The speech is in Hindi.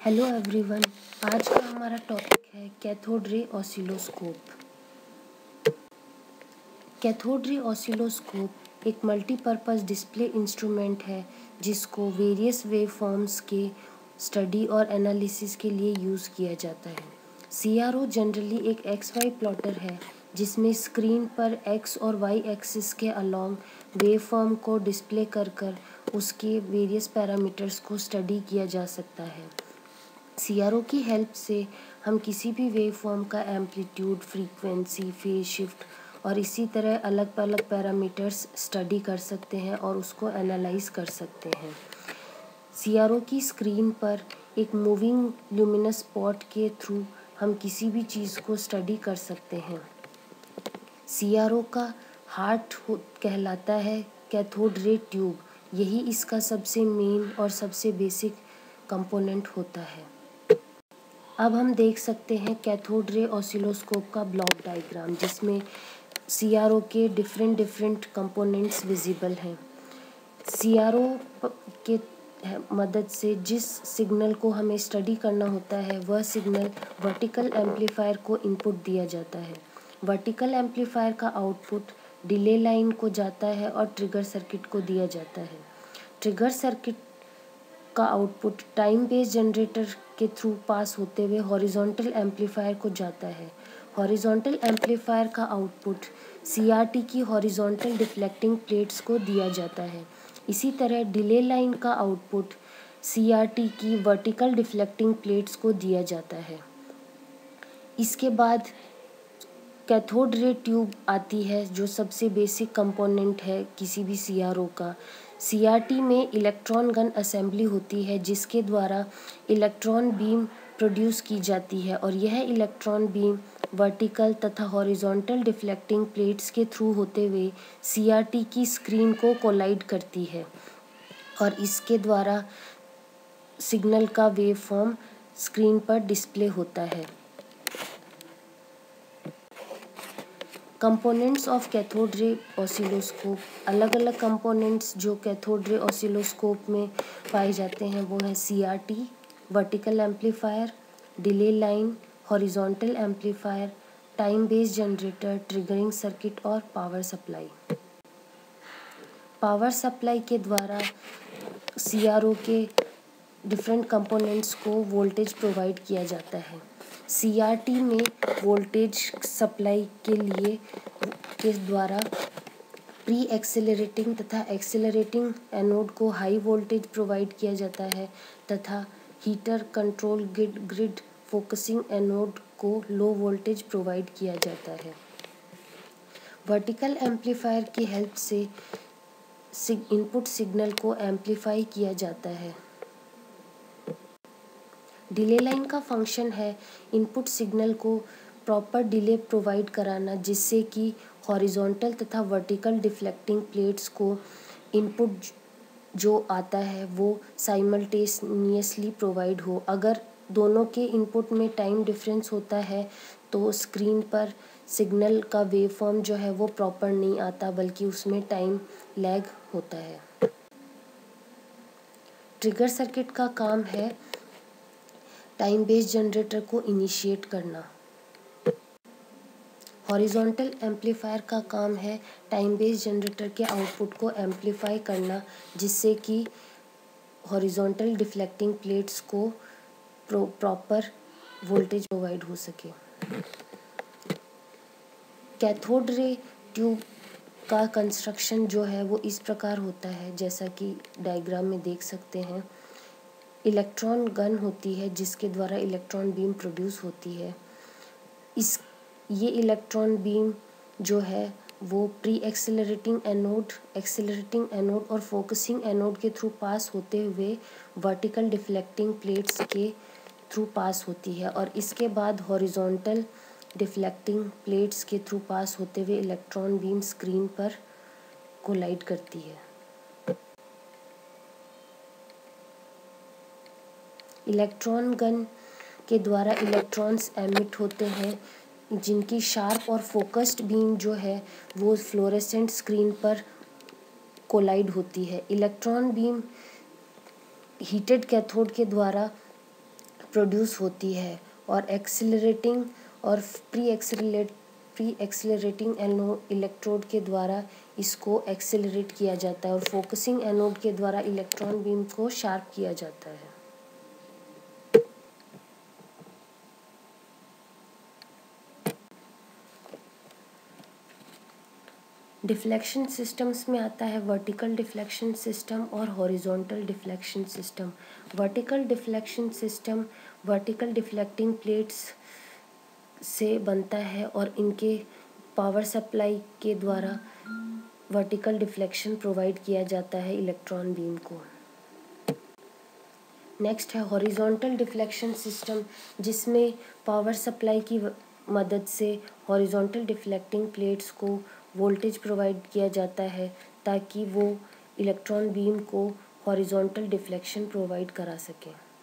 Hello everyone. आज का हमारा टॉपिक है cathode ray oscilloscope. Cathode ray oscilloscope एक मल्टीपर्पज़ डिस्प्ले इंस्ट्रूमेंट है जिसको वेरियस वेव फॉर्म्स के स्टडी और एनालिसिस के लिए यूज़ किया जाता है। CRO जनरली एक XY प्लॉटर है जिसमें स्क्रीन पर X और Y एक्सिस के अलोंग वेव फॉर्म को डिस्प्ले कर उसके वेरियस पैरामीटर्स को स्टडी किया जा सकता है। CRO की हेल्प से हम किसी भी वेव फॉर्म का एम्पलीट्यूड, फ्रीक्वेंसी, फेज शिफ्ट और इसी तरह अलग अलग पैरामीटर्स स्टडी कर सकते हैं और उसको एनालाइज कर सकते हैं। CRO की स्क्रीन पर एक मूविंग ल्यूमिनस स्पॉट के थ्रू हम किसी भी चीज़ को स्टडी कर सकते हैं। CRO का हार्ट कहलाता है कैथोड रे ट्यूब। यही इसका सबसे मेन और सबसे बेसिक कंपोनेंट होता है। अब हम देख सकते हैं कैथोड रे ऑसिलोस्कोप का ब्लॉक डायग्राम जिसमें CRO के डिफरेंट कंपोनेंट्स विजिबल हैं। CRO के मदद से जिस सिग्नल को हमें स्टडी करना होता है वह सिग्नल वर्टिकल एम्पलीफायर को इनपुट दिया जाता है। वर्टिकल एम्पलीफायर का आउटपुट डिले लाइन को जाता है और ट्रिगर सर्किट को दिया जाता है। ट्रिगर सर्किट का आउटपुट टाइम बेस्ड जनरेटर के थ्रू पास होते हुए हॉरिजॉन्टल एम्पलीफायर को जाता है। हॉरिजॉन्टल एम्पलीफायर का आउटपुट CRT की हॉरिजॉन्टल डिफ्लेक्टिंग प्लेट्स को दिया जाता है। इसी तरह डिले लाइन का आउटपुट CRT की वर्टिकल डिफ्लेक्टिंग प्लेट्स को दिया जाता है। इसके बाद कैथोड रे ट्यूब आती है जो सबसे बेसिक कंपोनेंट है किसी भी CRO का। CRT में इलेक्ट्रॉन गन असेंबली होती है जिसके द्वारा इलेक्ट्रॉन बीम प्रोड्यूस की जाती है और यह इलेक्ट्रॉन बीम वर्टिकल तथा हॉरिजॉन्टल डिफ्लेक्टिंग प्लेट्स के थ्रू होते हुए CRT की स्क्रीन को कोलाइड करती है और इसके द्वारा सिग्नल का वेव फॉर्म स्क्रीन पर डिस्प्ले होता है। Components of cathode ray oscilloscope. अलग अलग कंपोनेंट्स जो कैथोड रे ऑसिलोस्कोप में पाए जाते हैं वो है CRT, vertical amplifier, delay line, horizontal amplifier, time based generator, triggering circuit और पावर सप्लाई। पावर सप्लाई के द्वारा CRO के डिफरेंट कंपोनेंट्स को वोल्टेज प्रोवाइड किया जाता है। CRT में वोल्टेज सप्लाई के द्वारा प्री एक्सेलरेटिंग तथा एक्सेलरेटिंग एनोड को हाई वोल्टेज प्रोवाइड किया जाता है तथा heater control grid focusing anode को लो वोल्टेज प्रोवाइड किया जाता है। वर्टिकल एम्पलीफायर की हेल्प से इनपुट सिग्नल को एम्पलीफाई किया जाता है। डिले लाइन का फंक्शन है इनपुट सिग्नल को प्रॉपर डिले प्रोवाइड कराना जिससे कि हॉरिजॉन्टल तथा वर्टिकल डिफ्लेक्टिंग प्लेट्स को इनपुट जो आता है वो साइमल्टेनियसली प्रोवाइड हो। अगर दोनों के इनपुट में टाइम डिफरेंस होता है तो स्क्रीन पर सिग्नल का वेव फॉर्म जो है वो प्रॉपर नहीं आता बल्कि उसमें टाइम लैग होता है। ट्रिगर सर्किट का काम है टाइम बेस्ड जनरेटर को इनिशिएट करना। हॉरिजॉन्टल एम्पलीफायर का काम है टाइम बेस्ड जनरेटर के आउटपुट को एम्पलीफाई करना जिससे कि हॉरिजॉन्टल डिफ्लेक्टिंग प्लेट्स को प्रॉपर वोल्टेज प्रोवाइड हो सके। कैथोड रे ट्यूब का कंस्ट्रक्शन जो है वो इस प्रकार होता है जैसा कि डायग्राम में देख सकते हैं। इलेक्ट्रॉन गन होती है जिसके द्वारा इलेक्ट्रॉन बीम प्रोड्यूस होती है। ये इलेक्ट्रॉन बीम जो है वो प्री एक्सेलरेटिंग एनोड और फोकसिंग एनोड के थ्रू पास होते हुए वर्टिकल डिफ्लेक्टिंग प्लेट्स के थ्रू पास होती है और इसके बाद हॉरिजॉन्टल डिफ्लेक्टिंग प्लेट्स के थ्रू पास होते हुए इलेक्ट्रॉन बीम स्क्रीन पर कोलाइड करती है। इलेक्ट्रॉन गन के द्वारा इलेक्ट्रॉन्स एमिट होते हैं जिनकी शार्प और फोकस्ड बीम जो है वो फ्लोरेसेंट स्क्रीन पर कोलाइड होती है। इलेक्ट्रॉन बीम हीटेड कैथोड के द्वारा प्रोड्यूस होती है और एक्सिलरेटिंग और प्री एक्सिलरेटिंग इलेक्ट्रोड के द्वारा इसको एक्सिलरेट किया जाता है और फोकसिंग एनोड के द्वारा इलेक्ट्रॉन बीम को शार्प किया जाता है। डिफ्लेक्शन सिस्टम्स में आता है वर्टिकल डिफ्लेक्शन सिस्टम और horizontal deflection system. Vertical deflection system vertical deflecting plates से बनता है और इनके पावर सप्लाई के द्वारा वर्टिकल डिफ्लेक्शन प्रोवाइड किया जाता है इलेक्ट्रॉन बीम को। नेक्स्ट है हॉरिजॉन्टल डिफ्लेक्शन सिस्टम, जिसमें पावर सप्लाई की मदद से हॉरिजॉन्टल डिफ्लेक्टिंग प्लेट्स को वोल्टेज प्रोवाइड किया जाता है ताकि वो इलेक्ट्रॉन बीम को हॉरिजॉन्टल डिफ्लेक्शन प्रोवाइड करा सकें।